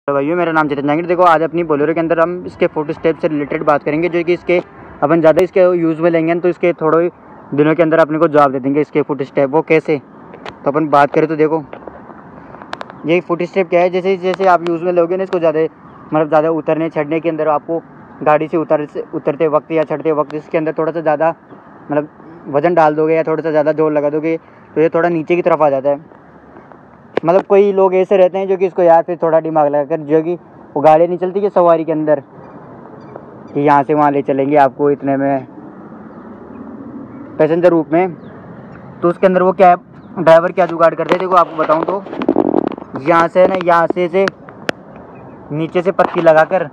तो भाइयों मेरा नाम चेतन जांगिड़। देखो आज अपनी बोलेरो के अंदर हम इसके फुट स्टेप से रिलेटेड बात करेंगे, जो कि इसके अपन ज़्यादा इसके यूज़ में लेंगे तो इसके थोड़े ही दिनों के अंदर अपने को जवाब दे देंगे इसके फुट स्टेप। वो कैसे, तो अपन बात करें तो देखो ये फुट स्टेप क्या है। जैसे जैसे आप यूज़ में लोगे ना इसको ज़्यादा उतरने चढ़ने के अंदर आपको गाड़ी से उतरते वक्त या चढ़ते वक्त इसके अंदर थोड़ा सा ज़्यादा वज़न डाल दोगे या थोड़ा सा ज़्यादा जोर लगा दोगे तो ये थोड़ा नीचे की तरफ आ जाता है। कोई लोग ऐसे रहते हैं जो कि इसको यार फिर थोड़ा दिमाग लगाकर जो कि वो गाड़ी नहीं चलती कि सवारी के अंदर कि यहाँ से वहाँ ले चलेंगे आपको इतने में पैसेंजर रूप में, तो उसके अंदर वो क्या ड्राइवर क्या जुगाड़ करते हैं देखो आपको बताऊँ तो यहाँ से नीचे से पत्ती लगाकर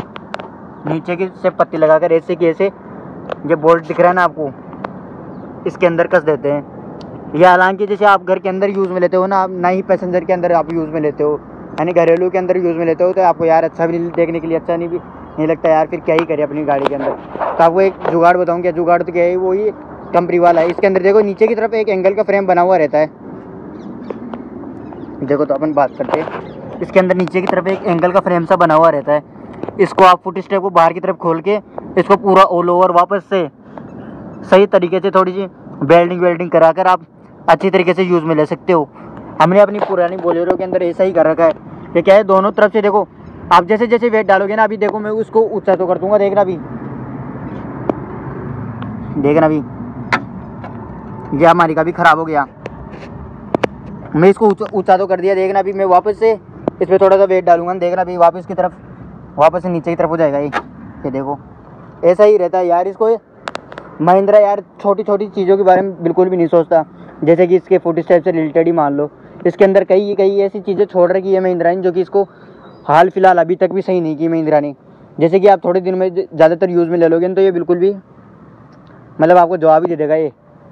ऐसे कि ऐसे ये बोल्ट दिख रहा है ना आपको, इसके अंदर कस देते हैं। ये हालांकि जैसे आप घर के अंदर यूज़ में लेते हो ना ही पैसेंजर के अंदर आप यूज़ में लेते हो, यानी घरेलू के अंदर यूज़ में लेते हो, तो आपको यार अच्छा भी देखने के लिए अच्छा नहीं लगता यार, फिर क्या ही करें अपनी गाड़ी के अंदर। तो आपको एक जुगाड़ बताऊँ, क्या जुगाड़ तो क्या है, वो ही कंपनी वाला है। इसके अंदर देखो नीचे की तरफ एक एंगल का फ्रेम बना हुआ रहता है। देखो तो अपन बात करते हैं, इसके अंदर नीचे की तरफ एक एंगल का फ्रेम सा बना हुआ रहता है। इसको आप फुट स्टेप को बाहर की तरफ खोल के इसको पूरा ऑल ओवर वापस से सही तरीके से थोड़ी सी वेल्डिंग कराकर आप अच्छी तरीके से यूज़ में ले सकते हो। हमने अपनी पुरानी बोलेरो के अंदर ऐसा ही कर रखा है। ये क्या है, दोनों तरफ से देखो आप जैसे जैसे वेट डालोगे ना, अभी देखो मैं उसको ऊंचा तो कर दूंगा, देखना अभी ये हमारी का भी ख़राब हो गया, मैं इसको ऊंचा तो कर दिया। देखना अभी मैं वापस से इस पर थोड़ा सा वेट डालूंगा, देखना अभी वापस से नीचे की तरफ हो जाएगा। ये देखो ऐसा ही रहता है यार। इसको महिंद्रा यार छोटी छोटी चीज़ों के बारे में बिल्कुल भी नहीं सोचता। जैसे कि इसके फुट स्टेप से रिलेटेड ही मान लो, इसके अंदर कई ऐसी चीज़ें छोड़ रखी है महिंद्रा ने जो कि इसको हाल फिलहाल अभी तक भी सही नहीं की महिंद्रा ने। जैसे कि आप थोड़े दिन में ज़्यादातर यूज़ में ले लोगे तो ये बिल्कुल भी आपको जवाब ही दे देगा। ये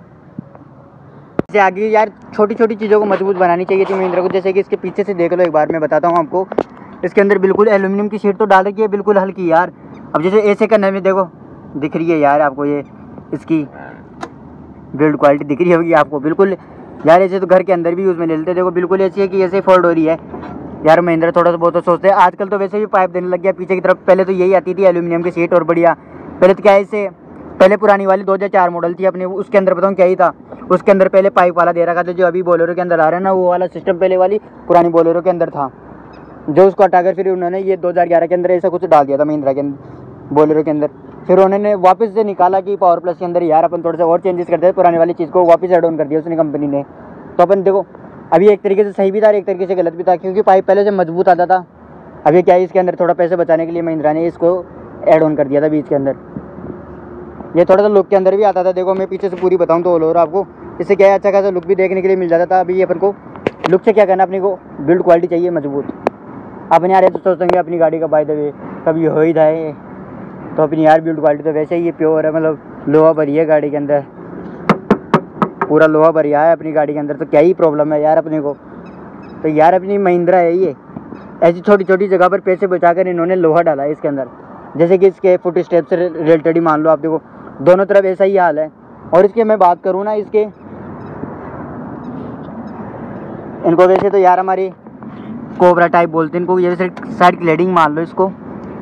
इससे आगे यार छोटी छोटी चीज़ों को मजबूत बनानी चाहिए थी महिंद्रा को। जैसे कि इसके पीछे से देख लो एक बार, मैं बताता हूँ आपको। इसके अंदर बिल्कुल एल्यूमिनियम की शीट तो डाल रखी है, बिल्कुल हल्की यार। अब जैसे ऐसे करने में देखो दिख रही है यार आपको, ये इसकी बिल्ड क्वालिटी दिख रही होगी आपको बिल्कुल यार। ऐसे तो घर के अंदर भी यूज़ में ले लेते, देखो बिल्कुल ऐसी है कि ऐसे फोल्ड हो रही है यार। महिंद्रा थोड़ा सा बहुत तो सोचते हैं। आजकल तो वैसे भी पाइप देने लग गया पीछे की तरफ, पहले तो यही आती थी एल्यूमिनियम की शीट और बढ़िया। पहले तो क्या है, इससे पहले पुरानी वाली 2004 मॉडल थी अपने, उसके अंदर बताऊँ क्या ही था, उसके अंदर पहले पाइप वाला दे रखा था। जो अभी बोलेरो के अंदर आ रहा है ना, वो वाला सिस्टम पहले वाली पुरानी बोलेरो के अंदर था, जो उसको हटाकर फिर उन्होंने ये 2011 के अंदर ऐसा कुछ डाल दिया था महिंद्रा के बोलेरो के अंदर। फिर उन्होंने वापस से निकाला कि पावर प्लस के अंदर यार अपन थोड़ा सा और चेंजेस करते हैं, पुरानी वाली चीज़ को वापस एड ऑन कर दिया उसने कंपनी ने। तो अपन देखो अभी एक तरीके से सही भी था और एक तरीके से गलत भी था, क्योंकि पाइप पहले से मजबूत आता था। अभी क्या है, इसके अंदर थोड़ा पैसे बचाने के लिए महिंद्रा ने इसको ऐड ऑन कर दिया था बीच के अंदर। ये थोड़ा सा लुक के अंदर भी आता था। देखो मैं पीछे से पूरी बताऊँ तो और आपको इससे क्या है, अच्छा खासा लुक भी देखने के लिए मिल जाता था। अभी अपन को लुक से क्या करना, अपने को बिल्ड क्वालिटी चाहिए मजबूत। अपने यार तो सोचते हैं अपनी गाड़ी का बाय द वे कभी हो ही जाए, तो अपनी यार बिल्ड क्वालिटी तो वैसे ही ये प्योर है, लोहा भरी है गाड़ी के अंदर, पूरा लोहा भरिया है अपनी गाड़ी के अंदर। तो क्या ही प्रॉब्लम है यार अपने को। तो यार अपनी महिंद्रा है ये, ऐसी छोटी छोटी जगह पर पैसे बचाकर इन्होंने लोहा डाला है इसके अंदर। जैसे कि इसके फुट स्टेप से रिलेटेड ही मान लो आप, देखो दोनों तरफ ऐसा ही हाल है। और इसके मैं बात करूँ ना, इसके इनको वैसे तो यार हमारी कोबरा टाइप बोलते हैं इनको, ये साइड क्लेडिंग मान लो, इसको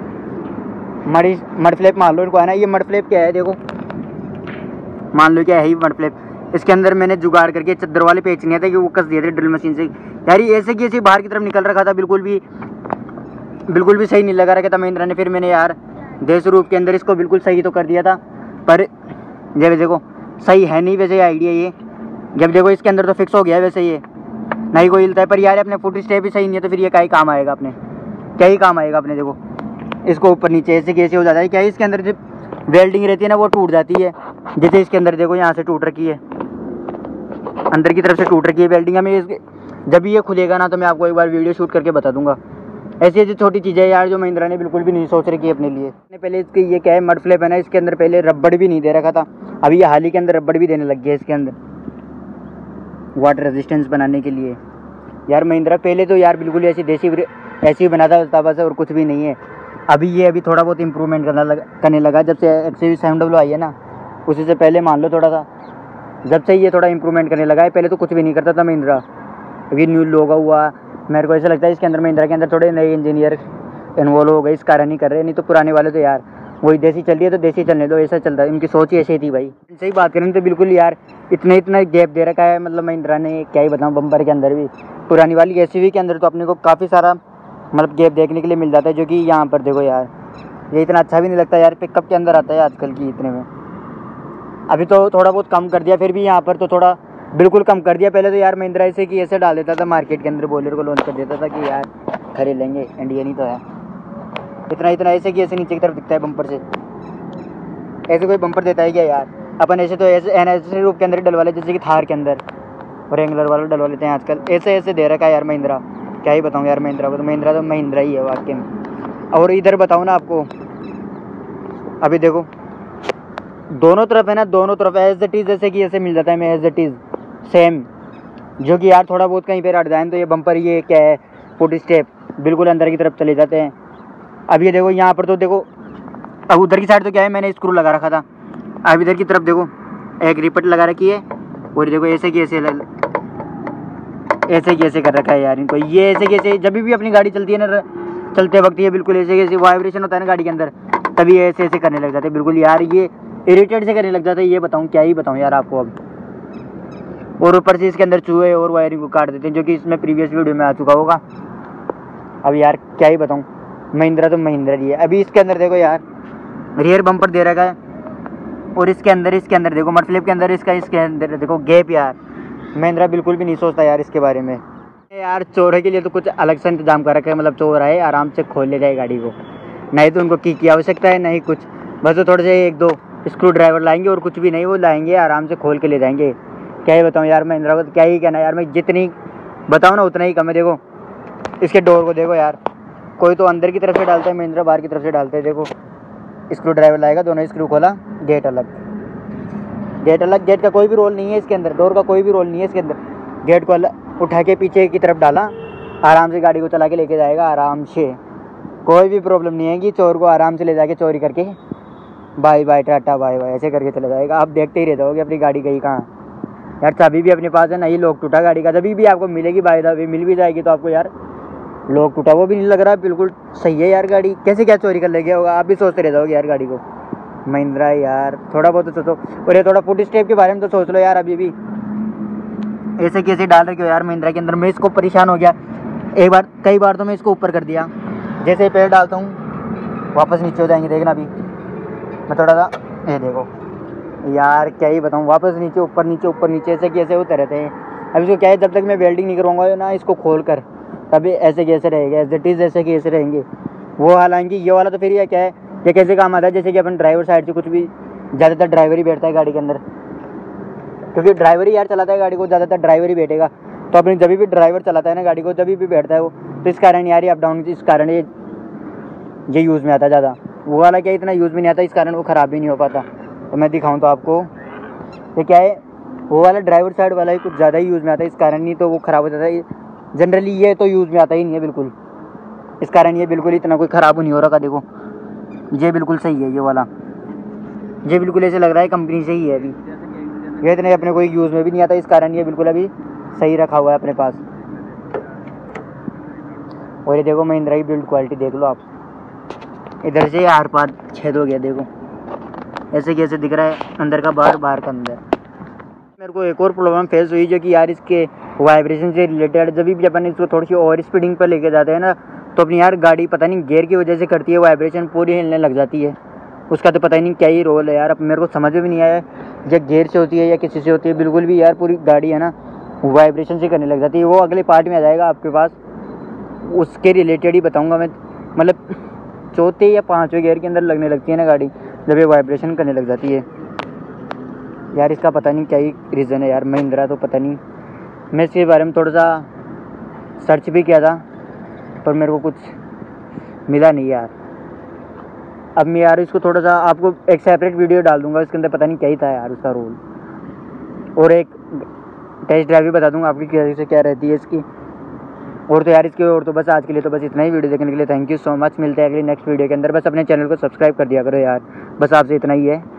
मड फ्लैप मान लो इनको, है ना। ये मड फ्लैप क्या है देखो, मान लो क्या है ही मड फ्लैप। इसके अंदर मैंने जुगाड़ करके चद्दर वाले पेच नहीं थे कि वो कस दिए थे ड्रिल मशीन से यार। ये ऐसे कि ऐसे बाहर की तरफ निकल रखा था, बिल्कुल भी सही नहीं लगा रखा था महिंद्रा ने। फिर मैंने यार देश रूप के अंदर इसको बिल्कुल सही तो कर दिया था, पर जब देखो सही है नहीं वैसे आइडिया ये। जब देखो इसके अंदर तो फिक्स हो गया वैसे, ये नहीं कोई हिलता है। पर यार अपने फुट स्टेप भी सही नहीं है, तो फिर ये क्या ही काम आएगा अपने, क्या ही काम आएगा अपने। देखो इसको ऊपर नीचे ऐसे कैसे हो जाता है, क्या है इसके अंदर जब वेल्डिंग रहती है ना वो टूट जाती है। जैसे इसके अंदर देखो यहाँ से टूट रखी है, अंदर की तरफ से टूट रखी है वेल्डिंग। हमें जब भी ये खुलेगा ना तो मैं आपको एक बार वीडियो शूट करके बता दूंगा। ऐसी ऐसी छोटी चीज़ें यार जो महिंद्रा ने बिल्कुल भी नहीं सोच रखी है अपने लिए। पहले इसके ये क्या है, मड फ्लैप है ना, इसके अंदर पहले रबड़ भी नहीं दे रखा था, अभी ये हाल ही के अंदर रबड़ भी देने लग गया इसके अंदर वाटर रेजिस्टेंस बनाने के लिए। यार महिंद्रा पहले तो यार बिल्कुल ऐसी बनाता था बस, और कुछ भी नहीं है। अभी थोड़ा बहुत इंप्रूवमेंट करने लगा जब से XUV700 आई है ना, उसी से पहले मान लो थोड़ा सा, जब से ये थोड़ा इंप्रूवमेंट करने लगा है। पहले तो कुछ भी नहीं करता था महिंद्रा। अभी न्यू लोगो हुआ, मेरे को ऐसा लगता है इसके अंदर महिंद्रा के अंदर थोड़े नए इंजीनियर इन्वॉल्व हो गए, इस कारण ही कर रहे हैं, नहीं तो पुराने वाले तो यार वही देसी चल रही है तो देसी चलने दो, ऐसा चलता है। इनकी सोच ही ऐसी थी भाई। सही बात करें तो बिल्कुल यार इतना गैप दे रखा है, मतलब महिंद्रा ने, क्या ही बताऊँ। बम्पर के अंदर भी, पुरानी वाली SUV के अंदर तो अपने को काफ़ी सारा मतलब गैप देखने के लिए मिल जाता है, जो कि यहाँ पर देखो यार ये इतना अच्छा भी नहीं लगता यार। पिकअप के अंदर आता है आजकल की इतने में। अभी तो थोड़ा बहुत कम कर दिया, फिर भी यहाँ पर तो थोड़ा बिल्कुल कम कर दिया। पहले तो यार महिंद्रा ऐसे की ऐसे डाल देता था मार्केट के अंदर, बोलेरो को लॉन्च कर देता था कि यार खरीद लेंगे, इंडियन ही तो है। इतना ऐसे कि ऐसे नीचे की तरफ दिखता है बम्पर से, ऐसे कोई बम्पर देता है क्या यार। अपन ऐसे तो ऐसे एनएसरी रूप के अंदर ही डलवा ले, जैसे कि थार के अंदर और रेंगुलर वाला डलवा लेते हैं आजकल। ऐसे दे रखा है यार महिंद्रा, क्या ही बताऊँ यार। महिंद्रा को तो महिंद्रा ही है वाकई में। और इधर बताऊँ ना आपको, अभी देखो दोनों तरफ है ना, दोनों तरफ एज इट इज़ जैसे कि ऐसे मिल जाता है मैं एज इट इज़ सेम, जो कि यार थोड़ा बहुत कहीं पर हट जाए तो ये बम्पर ये क्या है फुट स्टेप बिल्कुल अंदर की तरफ चले जाते हैं। अब ये देखो यहाँ पर तो देखो, अब उधर की साइड तो क्या है मैंने स्क्रू लगा रखा था, अब इधर की तरफ देखो एक रिपट लगा रखी है, और देखो ऐसे की ऐसे कर रखा है यार इनको। ये ऐसे कैसे जब भी अपनी गाड़ी चलती है ना, चलते वक्त ये बिल्कुल ऐसे वाइब्रेशन होता है ना गाड़ी के अंदर, तभी ऐसे करने लग जाते हैं बिल्कुल यार। ये इरिटेट से करने लग जाता है, ये बताऊँ क्या ही बताऊँ यार आपको अब। और ऊपर से इसके अंदर चूहे और वायरिंग को काट देते हैं, जो कि इसमें प्रीवियस वीडियो में आ चुका होगा। अब यार क्या ही बताऊँ, महिंद्रा तो महिंद्रा ही है। अभी इसके अंदर देखो यार रियर बम्पर दे रखा है, और इसके अंदर देखो मड फ्लिप के अंदर इसके अंदर देखो गैप। यार महिंद्रा बिल्कुल भी नहीं सोचता यार इसके बारे में। यार चोरों के लिए तो कुछ अलग से इंतजाम कर रखा है, मतलब चोर आए आराम से खोल ले जाए गाड़ी को, नहीं तो उनको की आवश्यकता है नहीं कुछ, बस तो थोड़े से 1-2 स्क्रू ड्राइवर लाएंगे और कुछ भी नहीं, वो लाएंगे आराम से खोल के ले जाएंगे। क्या ही बताऊँ यार महिंद्रा को, तो क्या ही कहना यार, मैं जितनी बताऊँ ना उतना ही कम है। देखो इसके डोर को देखो यार, कोई तो अंदर की तरफ से डालता है महिंद्रा, बाहर की तरफ से डालते हैं। देखो स्क्रू ड्राइवर लाएगा, दोनों स्क्रू खोला, गेट अलग, गेट का कोई भी रोल नहीं है इसके अंदर, डोर का कोई भी रोल नहीं है इसके अंदर। गेट को अलग उठा के पीछे की तरफ डाला, आराम से गाड़ी को चला के लेके जाएगा आराम से, कोई भी प्रॉब्लम नहीं है कि चोर को आराम से ले जाके चोरी करके bye bye tata bye bye ऐसे करके चले जाएगा। आप देखते ही रह जाओगे अपनी गाड़ी गई कहाँ यार। चाबी भी अपने पास है, नहीं लॉक टूटा गाड़ी का, जब भी आपको मिलेगी बाय द वे मिल भी जाएगी तो आपको यार लॉक टूटा वो भी नहीं लग रहा, बिल्कुल सही है यार गाड़ी। कैसे क्या चोरी कर ले गया होगा, आप भी सोचते रह जाओगे यार गाड़ी को। महिंद्रा यार थोड़ा बहुत तो सोचो, और ये थोड़ा फुट स्टेप के बारे में तो सोच लो यार। अभी भी ऐसे कैसे डाल रखे हो यार महिंद्रा के अंदर, मैं इसको परेशान हो गया। कई बार तो मैं इसको ऊपर कर दिया, जैसे ही पैर डालता हूँ वापस नीचे हो जाएंगे, देखना अभी मैं थोड़ा सा, ये देखो यार क्या ही बताऊँ, वापस नीचे ऊपर नीचे ऐसे कैसे होते रहते हैं। अब इसको क्या है, जब तक मैं वेल्डिंग नहीं करूँगा ना इसको खोल कर, तभी ऐसे कैसे रहेगा, एज इट इज़ ऐसे कैसे रहेंगे वो। हालांकि ये वाला तो फिर ये क्या है, ये कैसे काम आता है, जैसे कि अपन ड्राइवर साइड से कुछ भी, ज़्यादातर ड्राइवर ही बैठता है गाड़ी के अंदर, क्योंकि ड्राइवर ही यार चलाता है गाड़ी को, ज़्यादातर ड्राइवर ही बैठेगा। तो अपनी जब भी ड्राइवर चलाता है ना गाड़ी को, जब भी बैठता है वो, तो इस कारण यार ये अप डाउन, इस कारण ये यूज़ में आता है ज़्यादा। वो वाला क्या इतना यूज़ में नहीं आता, इस कारण वो ख़राब भी नहीं हो पाता। तो मैं दिखाऊँ तो आपको, ये क्या है, वो वाला ड्राइवर साइड वाला ही कुछ ज़्यादा ही यूज़ में आता है, इस कारण नहीं तो वो ख़राब हो जाता है। जनरली ये तो यूज़ में आता ही नहीं है बिल्कुल, इस कारण ये बिल्कुल इतना कोई ख़राब नहीं हो रहा। देखो ये बिल्कुल सही है, ये वाला ये बिल्कुल ऐसे लग रहा है कंपनी से ही है। अभी ये इतने अपने कोई यूज़ में भी नहीं आता, इस कारण ये बिल्कुल अभी सही रखा हुआ है अपने पास। और ये देखो महिंद्रा की बिल्ड क्वालिटी देख लो आप, इधर से आर पार छेद हो गया, देखो ऐसे कैसे दिख रहा है, अंदर का बाहर, बाहर का अंदर। मेरे को एक और प्रॉब्लम फेस हुई, जो कि यार इसके वाइब्रेशन से रिलेटेड, जब भी अपन इसको थोड़ी सी ओवर स्पीडिंग पर लेके जाते हैं ना, तो अपनी यार गाड़ी पता नहीं गियर की वजह से करती है, वाइब्रेशन पूरी हिलने लग जाती है। उसका तो पता ही नहीं क्या ही रोल है यार, अब मेरे को समझ में भी नहीं आया जब गियर से होती है या किसी से होती है, बिल्कुल भी यार पूरी गाड़ी है ना वाइब्रेशन से करने लग जाती है। वो अगले पार्ट में आ जाएगा आपके पास, उसके रिलेटेड ही बताऊँगा मैं। मतलब चौथे या पाँचवें गियर के अंदर लगने लगती है ना गाड़ी, जब ये वाइब्रेशन करने लग जाती है यार। इसका पता नहीं क्या ही रीज़न है यार। महिंद्रा तो पता नहीं, मैं इसके बारे में थोड़ा सा सर्च भी किया था, पर मेरे को कुछ मिला नहीं यार। अब मैं यार इसको थोड़ा सा आपको एक सेपरेट वीडियो डाल दूंगा, इसके अंदर पता नहीं क्या ही था यार उसका रोल, और एक टेस्ट ड्राइव भी बता दूंगा आपकी कैसे क्या रहती है इसकी। और तो यार इसके, और तो बस आज के लिए तो बस इतना ही। वीडियो देखने के लिए थैंक यू सो मच। मिलते हैं अगली नेक्स्ट वीडियो के अंदर। बस अपने चैनल को सब्सक्राइब कर दिया करो यार, बस आपसे इतना ही है।